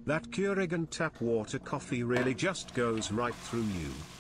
That Keurig and tap water coffee really just goes right through you.